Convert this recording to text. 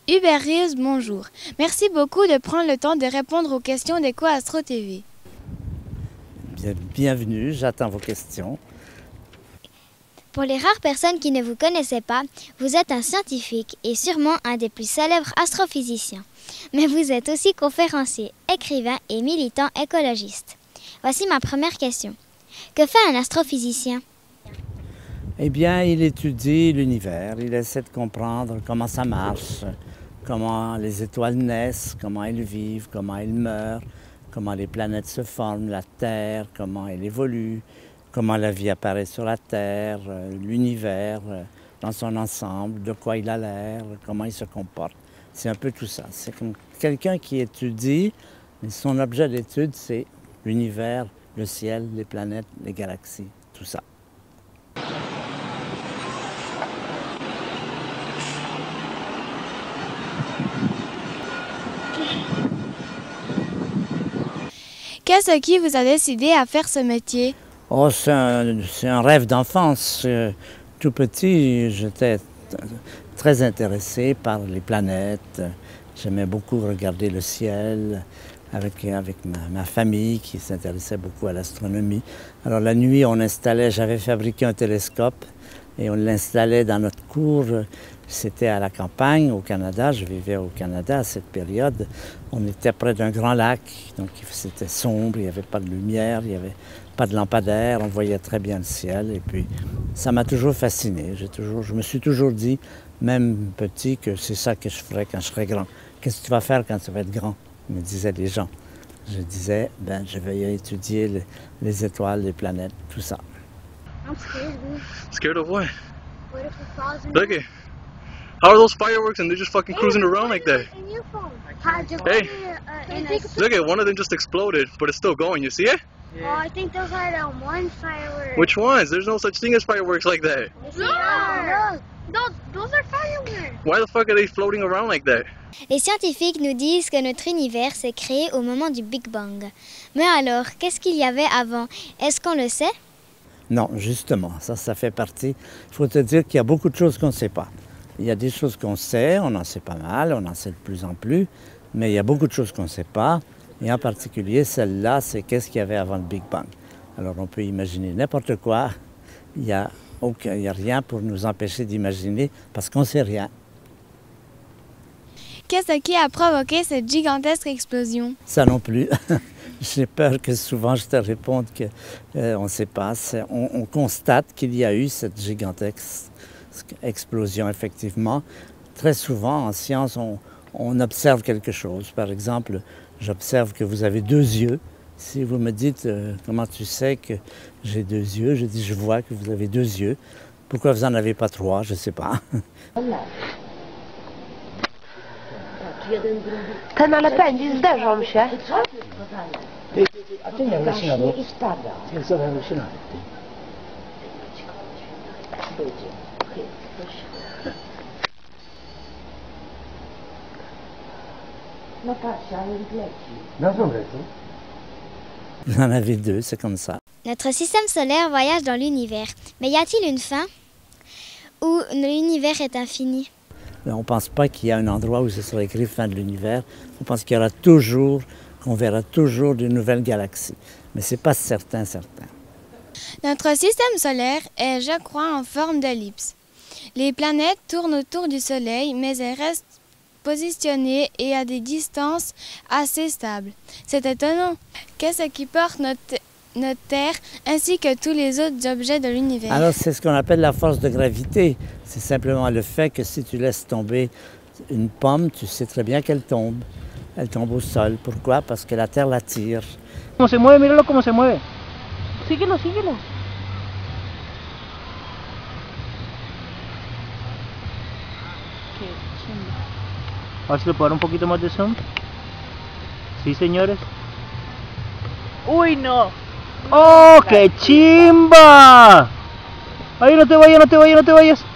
Hubert Rios, bonjour. Merci beaucoup de prendre le temps de répondre aux questions d'EcoAstro TV. Bienvenue, j'attends vos questions. Pour les rares personnes qui ne vous connaissaient pas, vous êtes un scientifique et sûrement un des plus célèbres astrophysiciens. Mais vous êtes aussi conférencier, écrivain et militant écologiste. Voici ma première question. Que fait un astrophysicien? Eh bien, il étudie l'univers, il essaie de comprendre comment ça marche, comment les étoiles naissent, comment elles vivent, comment elles meurent, comment les planètes se forment, la Terre, comment elle évolue, comment la vie apparaît sur la Terre, l'univers dans son ensemble, de quoi il a l'air, comment il se comporte. C'est un peu tout ça. C'est comme quelqu'un qui étudie, mais son objet d'étude, c'est l'univers, le ciel, les planètes, les galaxies, tout ça. Qu'est-ce qui vous a décidé à faire ce métier? Oh, c'est un rêve d'enfance. Tout petit, j'étais très intéressé par les planètes. J'aimais beaucoup regarder le ciel avec ma famille qui s'intéressait beaucoup à l'astronomie. Alors la nuit, j'avais fabriqué un télescope et on l'installait dans notre cour. C'était à la campagne, au Canada. Je vivais au Canada à cette période. On était près d'un grand lac, donc c'était sombre, il n'y avait pas de lumière, il n'y avait pas de lampadaire, on voyait très bien le ciel. Et puis, ça m'a toujours fasciné. Je me suis toujours dit, même petit, que c'est ça que je ferais quand je serai grand. Qu'est-ce que tu vas faire quand tu vas être grand? Me disaient les gens. Je disais, je vais étudier les étoiles, les planètes, tout ça. I'm scared, dude. Scared of what? What if it falls in Look it. How are those fireworks and they're just fucking cruising around like that? in your phone? How'd you Hey. Look, Look at one of them just exploded, but it's still going. You see it? oh, I think those are the one fireworks. Which ones? There's no such thing as fireworks like that. Those are fireworks. Why the fuck are they floating around like that? Les scientifiques nous disent que notre univers s'est créé au moment du Big Bang. Mais alors, qu'est-ce qu'il y avait avant? Est-ce qu'on le sait? Non, justement, ça fait partie. Il faut te dire qu'il y a beaucoup de choses qu'on ne sait pas. Il y a des choses qu'on sait, on en sait pas mal, on en sait de plus en plus, mais il y a beaucoup de choses qu'on ne sait pas. Et en particulier, celle-là, c'est qu'est-ce qu'il y avait avant le Big Bang. Alors, on peut imaginer n'importe quoi. Il n'y a rien pour nous empêcher d'imaginer parce qu'on ne sait rien. Qu'est-ce qui a provoqué cette gigantesque explosion? Ça non plus. J'ai peur que souvent je te réponde qu'on ne sait pas. On constate qu'il y a eu cette gigantesque explosion, effectivement. Très souvent, en science, on observe quelque chose. Par exemple, j'observe que vous avez deux yeux. Si vous me dites comment tu sais que j'ai deux yeux, je dis je vois que vous avez deux yeux. Pourquoi vous n'en avez pas trois? Je ne sais pas. Ten, ale pędzi, zderzą się. A ty nie wleci na dół. I spada. Jak sobie wleci na dół. No patrz, ale leci. No dobra, tu. Vous en avez deux, c'est comme ça. Notre système solaire voyage dans l'univers. Mais y a-t-il une fin? Ou l'univers est infini? On ne pense pas qu'il y a un endroit où ce sera écrit fin de l'univers. On pense qu'il y aura toujours, qu'on verra toujours de nouvelles galaxies. Mais ce n'est pas certain. Notre système solaire est, je crois, en forme d'ellipse. Les planètes tournent autour du Soleil, mais elles restent positionnées et à des distances assez stables. C'est étonnant. Qu'est-ce qui porte notre Terre ainsi que tous les autres objets de l'univers? Alors, c'est ce qu'on appelle la force de gravité. C'est simplement le fait que si tu laisses tomber une pomme, tu sais très bien qu'elle tombe. Elle tombe au sol. Pourquoi? Parce que la Terre l'attire. Cómo se mueve, míralo cómo se mueve. Síguelo, síguelo. A ver si le puedo dar un poquito más de zoom. Sí, señores. ¡Uy, no! ¡Oh, qué chimba! ¡Ay, no te vayas, no te vayas, no te vayas!